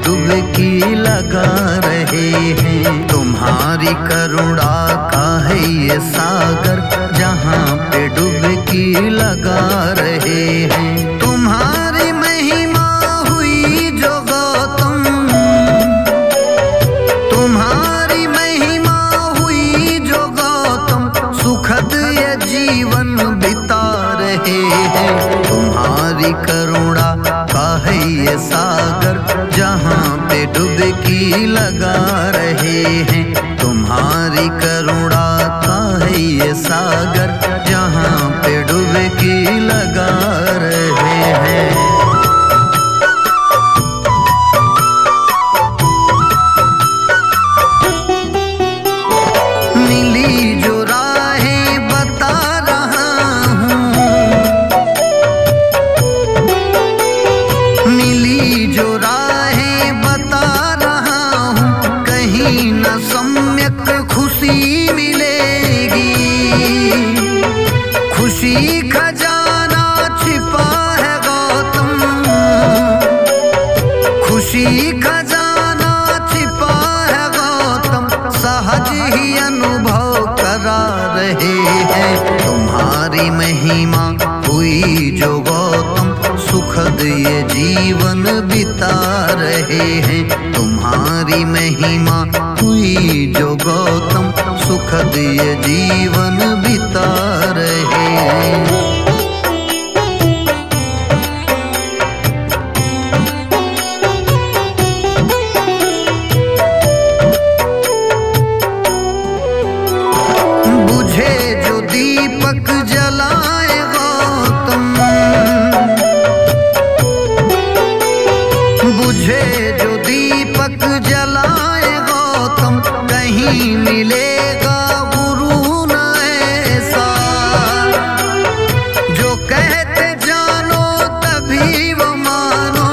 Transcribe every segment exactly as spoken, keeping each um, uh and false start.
डुबकी लगा रहे हैं। तुम्हारी करुणा का है ये सागर, जहाँ पे डुबकी लगा रहे हैं। तुम्हारी महिमा हुई जो गौतम, तुम्हारी महिमा हुई जो गौतम, सुखद ये जीवन बिता रहे हैं। तुम्हारी करुणा का है ये सागर, जहाँ पे डुबकी लगा रहे हैं। तुम्हारी करुणा का है ये सागर, जहाँ पे डुबकी लगा रहे हैं। मिली जो राहें बता रहा हूँ, मिली जो राहें बता रहा हूँ, कहीं न सम्यक खुशी मिलेगी। खुशी खजाना छिपा है गौतम, खुशी खजाना छिपा है गौतम, सहज ही अनुभव करा रहे हैं। तुम्हारी महिमा हुई जो गौतम, सुखद ये जीवन बिता रहे हैं। तुम्हारी महिमा हुई जो गौतम, सुखद ये जीवन बिता रहे हैं। बुझे जो दीपक जलाए गौतम, बुझे जो दीपक जलाए गौतम, कहीं मिलेगा गुरु न ऐसा, जो कहते जानो तभी वो मानो,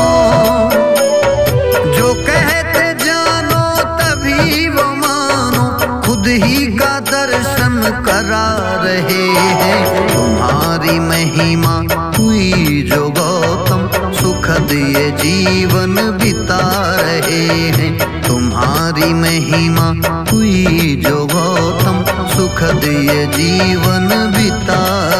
जो कहते जानो तभी वो मानो, खुद ही का दर्शन करा रहे हैं। तुम्हारी महिमा हुई जो गौतम, सुखद ये जीवन बिता रहे हैं। तुम्हारी महिमा हुई जो गौतम, सुखद ये जीवन बिता